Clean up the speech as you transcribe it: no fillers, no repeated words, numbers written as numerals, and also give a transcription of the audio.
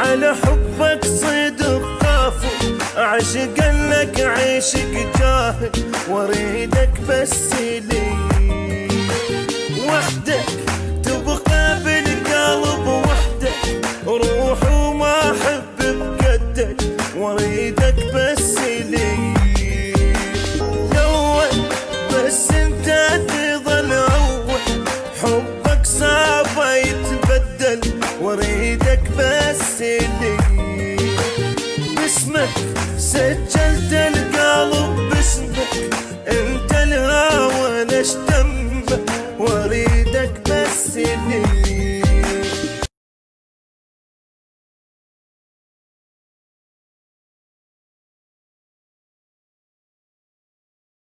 على حبك صدق كافو، أعشق لك عشق جاهل واريدك بس لي.